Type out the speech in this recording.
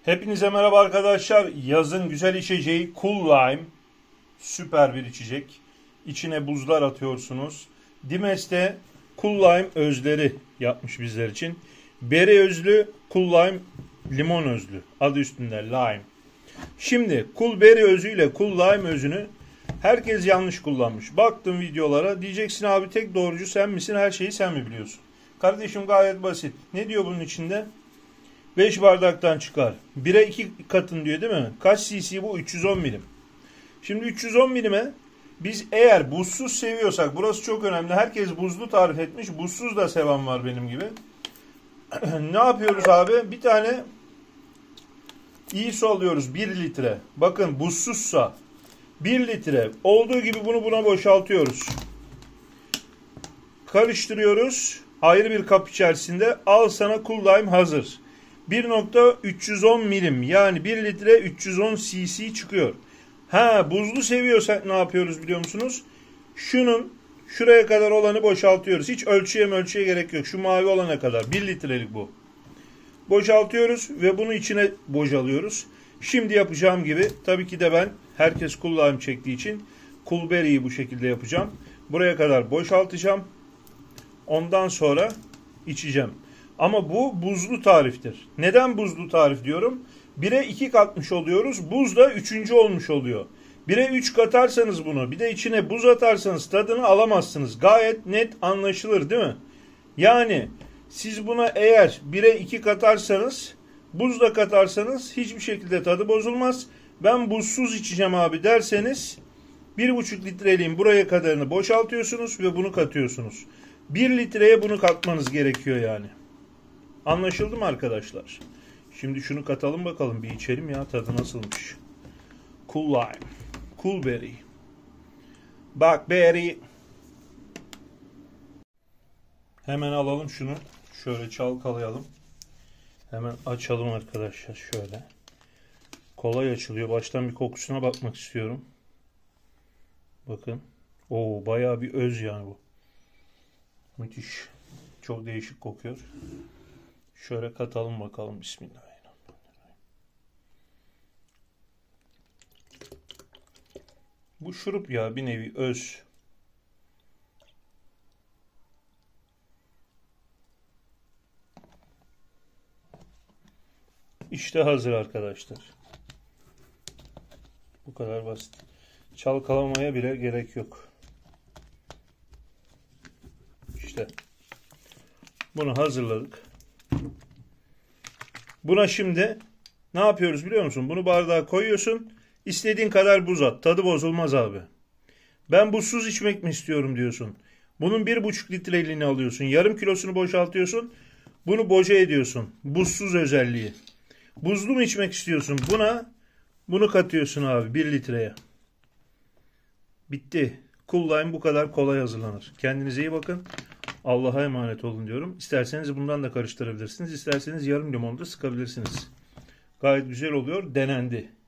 Hepinize merhaba arkadaşlar. Yazın güzel içeceği Cool Lime. Süper bir içecek. İçine buzlar atıyorsunuz. Dimes'te Cool Lime özleri yapmış bizler için. Beri özlü, Cool Lime limon özlü. Adı üstünde Lime. Şimdi Cool Berry özüyle Cool Lime özünü herkes yanlış kullanmış. Baktım videolara, diyeceksin abi tek doğrucu sen misin, her şeyi sen mi biliyorsun? Kardeşim gayet basit. Ne diyor bunun içinde? 5 bardaktan çıkar. 1'e 2 katın diyor değil mi? Kaç cc bu? 310 milim. Şimdi 310 milime biz eğer buzsuz seviyorsak, burası çok önemli. Herkes buzlu tarif etmiş. Buzsuz da seven var benim gibi. Ne yapıyoruz abi? Bir tane iyi su alıyoruz. 1 litre. Bakın buzsuzsa 1 litre. Olduğu gibi bunu buna boşaltıyoruz. Karıştırıyoruz. Ayrı bir kap içerisinde. Al sana Cool Lime hazır. 1.310 milim, yani 1 litre 310 cc çıkıyor. Buzlu seviyorsak ne yapıyoruz biliyor musunuz? Şunun şuraya kadar olanı boşaltıyoruz. Hiç ölçüye gerek yok. Şu mavi olana kadar. 1 litrelik bu. Boşaltıyoruz ve bunu içine bocalıyoruz. Şimdi yapacağım gibi, tabii ki de ben, herkes Cool Lime çektiği için Cool Berry'yi bu şekilde yapacağım. Buraya kadar boşaltacağım. Ondan sonra içeceğim. Ama bu buzlu tariftir. Neden buzlu tarif diyorum? 1'e 2 katmış oluyoruz. Buz da 3. olmuş oluyor. 1'e 3 katarsanız bunu, bir de içine buz atarsanız tadını alamazsınız. Gayet net anlaşılır değil mi? Yani siz buna eğer 1'e 2 katarsanız, buz da katarsanız hiçbir şekilde tadı bozulmaz. Ben buzsuz içeceğim abi derseniz 1,5 litreliğin buraya kadarını boşaltıyorsunuz ve bunu katıyorsunuz. 1 litreye bunu katmanız gerekiyor yani. Anlaşıldı mı arkadaşlar? Şimdi şunu katalım bakalım, bir içelim ya, tadı nasılmış. Cool Lime, Cool Berry. Bak Berry. Hemen alalım şunu. Şöyle çalkalayalım. Hemen açalım arkadaşlar şöyle. Kolay açılıyor. Baştan bir kokusuna bakmak istiyorum. Bakın. Oo, bayağı bir öz yani bu. Müthiş. Çok değişik kokuyor. Şöyle katalım bakalım. Bismillahirrahmanirrahim. Bu şurup ya, bir nevi öz. İşte hazır arkadaşlar. Bu kadar basit. Çalkalamaya bile gerek yok. İşte. Bunu hazırladık. Buna şimdi ne yapıyoruz biliyor musun? Bunu bardağa koyuyorsun. İstediğin kadar buz at. Tadı bozulmaz abi. Ben buzsuz içmek mi istiyorum diyorsun. Bunun 1,5 litreliğini alıyorsun. Yarım kilosunu boşaltıyorsun. Bunu boca ediyorsun. Buzsuz özelliği. Buzlu mu içmek istiyorsun? Bunu katıyorsun abi 1 litreye. Bitti. Cool Lime bu kadar kolay hazırlanır. Kendinize iyi bakın. Allah'a emanet olun diyorum. İsterseniz bundan da karıştırabilirsiniz. İsterseniz yarım limon da sıkabilirsiniz. Gayet güzel oluyor. Denendi.